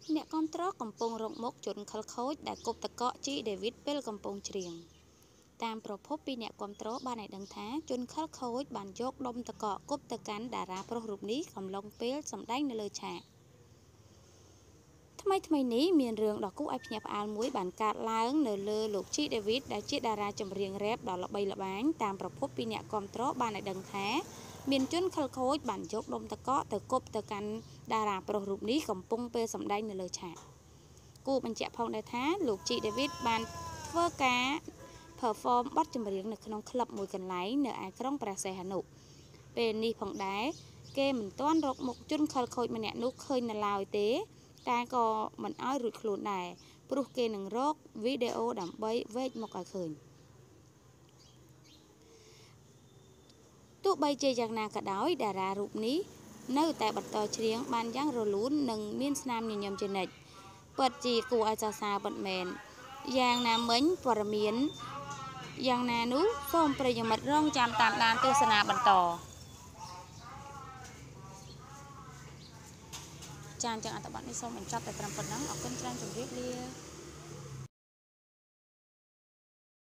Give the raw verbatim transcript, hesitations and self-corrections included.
អ្នកគាំទ្រកំពុងរកមុខជនខិលខូចដែលគប់តកកជីដេវីតពេលកំពុងច្រៀងតាមប្រភពពីអ្នកគាំទ្របានឲ្យដឹងថាជនខិលខូចបានយកដុំតកកគប់ទៅកាន់តារាប្រុសរូបនេះកំឡុងពេលសម្ដែងនៅលើឆាកថ្មីថ្មីនេះមានរឿងដ៏គួរឲ្យភ្ញាក់ផ្អើលមួយបានកើតឡើងនៅលើលោកជីដេវីតដែលជាតារាចម្រៀងរ៉េបដ៏ល្បីល្បាញតាមប្រភពពីអ្នកគាំទ្របានឲ្យដឹងថាមានជនខិលខូចបានយកដុំតកកទៅគប់ទៅកាន់តារាប្រុសរូបនេះកំពុងពេលសម្ដែងនៅលើឆាកគួរបញ្ជាក់ផងដែរថាលោកជីដេវីតបានធ្វើការ perform បទចម្រៀងនៅក្នុងក្លឹបមួយកន្លែងនៅឯក្រុងព្រះសីហនុពេលនេះផងដែរគេមិនទាន់រកមុខជនខិលខូចម្នាក់នោះឃើញនៅឡើយទេតែក៏មិនឲ្យរួចខ្លួនដែរព្រោះគេនឹងរកវីដេអូដើម្បីវែកមុខឲ្យឃើញទោះបីជាយ៉ាងណាក៏ដោយតារារូបនេះនៅតែបន្តច្រៀងបានយ៉ាងរលូននិងមានស្នាមញញឹមជានិច្ចពិតជាគួរឲ្យសរសើរពិតមែនយ៉ាងណាមិញព័ត៌មានយ៉ាងណានោះសូមប្រិយមិត្តរងចាំតាមដានទស្សនាបន្តចាអញ្ចឹងអត្ថបទនេះសូមបញ្ចប់តែត្រឹមប៉ុណ្ណឹងអរគុណច្រើនជម្រាបលា